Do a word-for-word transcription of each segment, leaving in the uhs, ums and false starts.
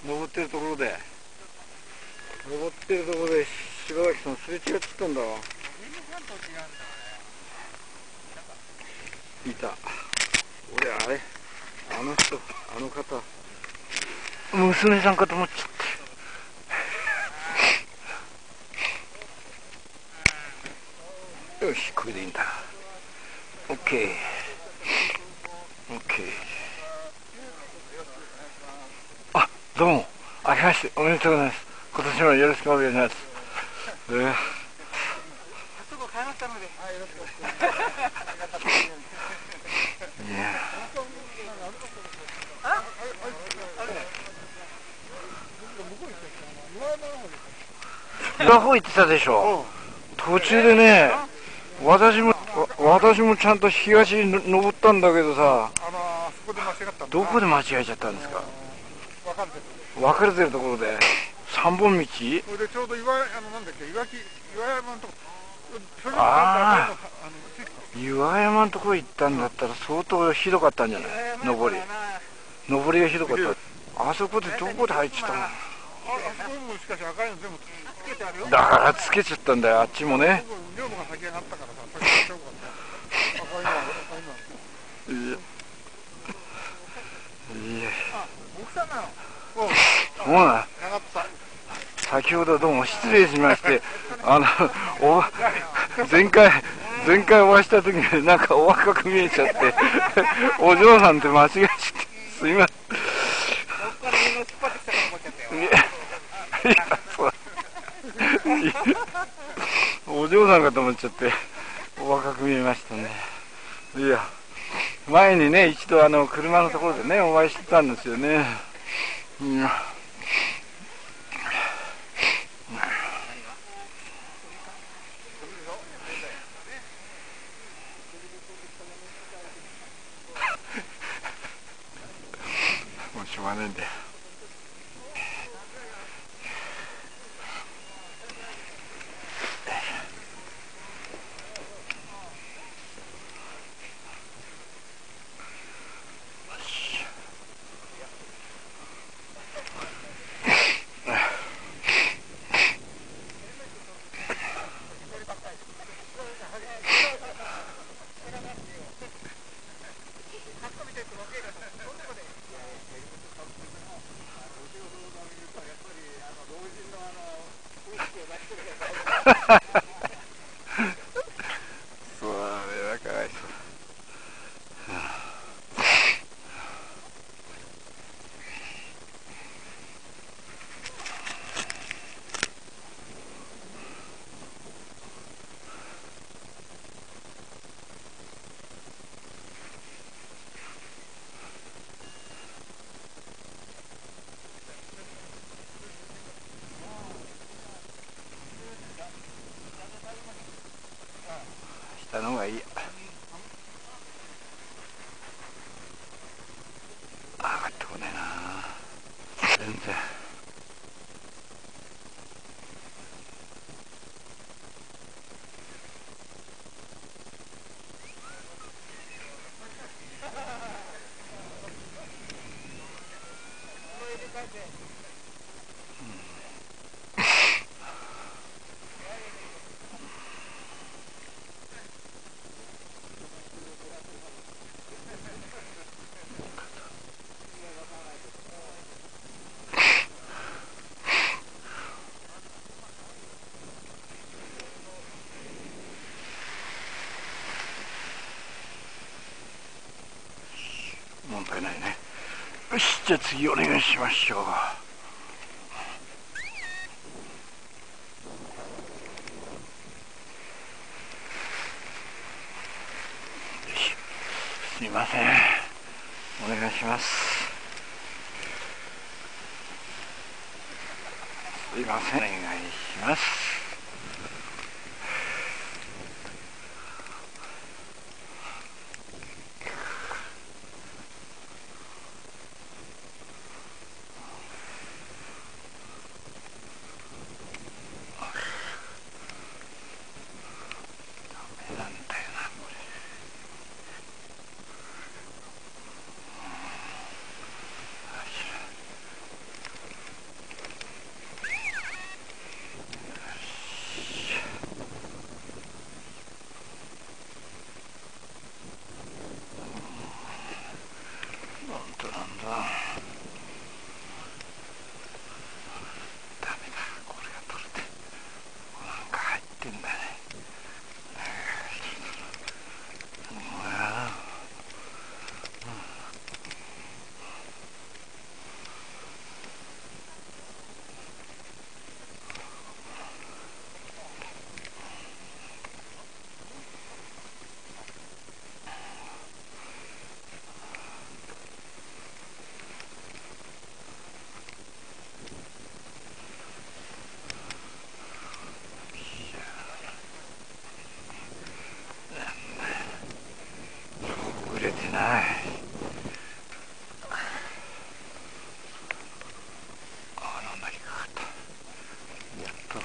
登ってるところで登ってるところで柴崎さんすれ違っちゃったんだわ。いた。俺あれあの人あの方娘さんかと思っちゃって。よし、これでいいんだ。オッケーオッケー。あ、どうもあけましておめでとうございます。今年もよろしくお願いします。えー、 すぐ買いましたので、よろしくお願いします。 いや裏方行ってたでしょ。途中でね、私も私もちゃんと東に登ったんだけどさ、 あのそこで間違った。 どこで間違えちゃったんですか。 分かれてる。 分かれてるところで三本道。 それでちょうど岩あのなんだっけ岩木岩山のとこ。 ああ、岩山のところ行ったんだったら相当ひどかったんじゃない。登り登りがひどかった。あそこでどこで入っちゃったの。 あそこもしかし赤いの全部つけてあるよ。 だからつけちゃったんだよ、あっちもね。 女房が先上がったからさ、それがよかった。赤いの赤いの。 いやいや、 奥さんなの。 そうな。先ほどどうも失礼しまして、あのお前回前回お会いした時になんかお若く見えちゃってお嬢さんって間違えちゃってすいません。お嬢さんかと思っちゃってお若く見えましたね。いや、前にね一度あの車のところでねお会いしてたんですよね。うん、もうしょうがないんだよ。それはかわいそう。下の方がいい。上がってこねえな全然。問題ないね。よし、じゃあ次お願いしましょう。すみません、お願いします。すいません、お願いします。ダメなんだよなこれ。 やっと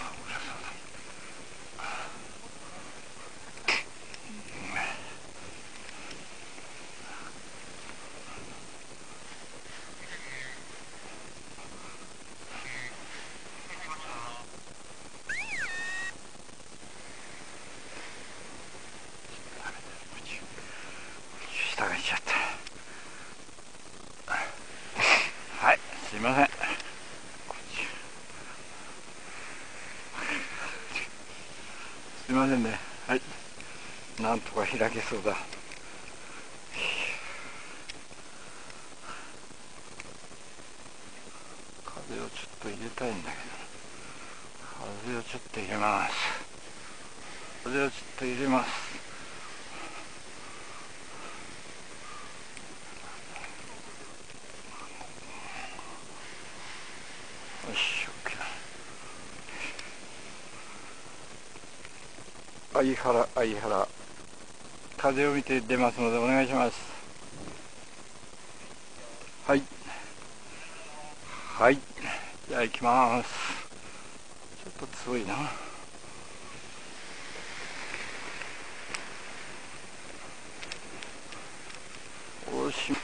下がっちゃった。はい、すいません。すいませんね。はい、なんとか開けそうだ。風をちょっと入れたいんだけど、風をちょっと入れます。風をちょっと入れます。よし、OK。相原、相原、風を見て出ますのでお願いします。はい。はい。じゃあ行きます。ちょっと強いな。下ろし、下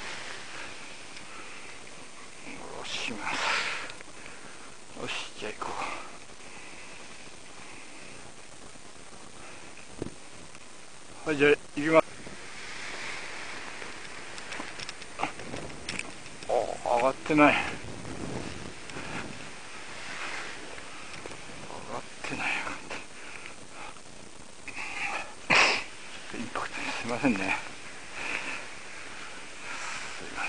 ろします。よし、じゃあ行こう。はい、じゃあ行きます。お、上がってない。上がってない。インパクトにすいませんね。すいま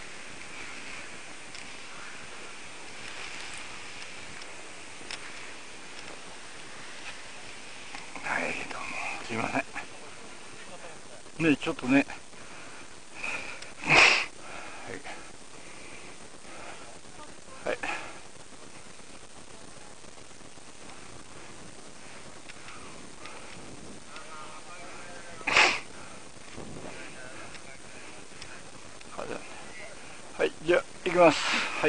せん。はい、どうもすいませんね。ちょっとね、はいはい、はい、じゃあ行きます。はい。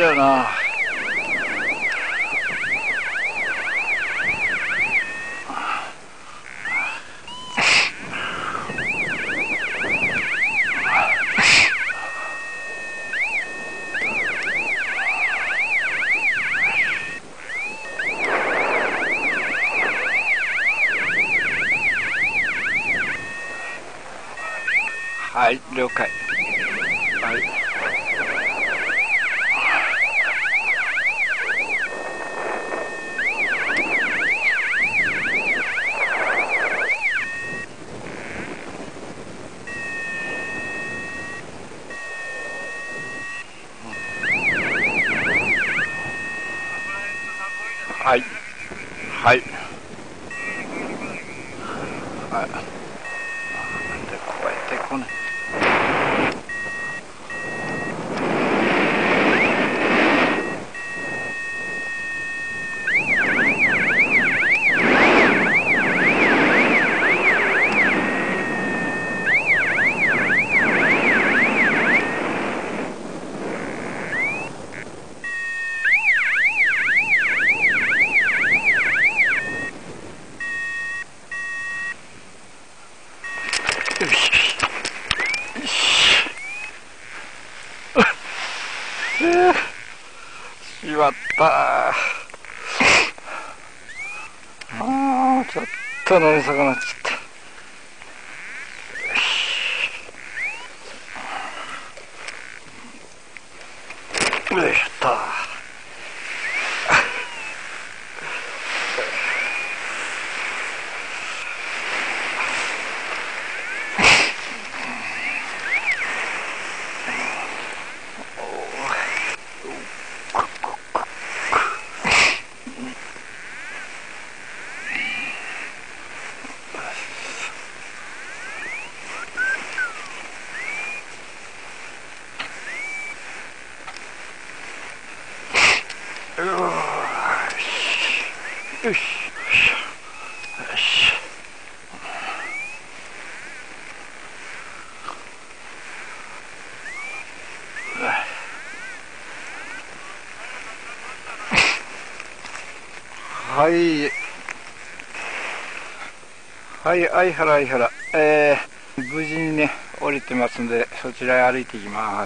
やな。はい、了解。はい。はい。はい。はい。で、こうやってこね。よし。よし。しまった。ああ、ちょっと飲み損なっちゃった。よいしょっと。よし。よし。はい。はい、相原相原。えー、無事にね、降りてますんで、そちらへ歩いていきます。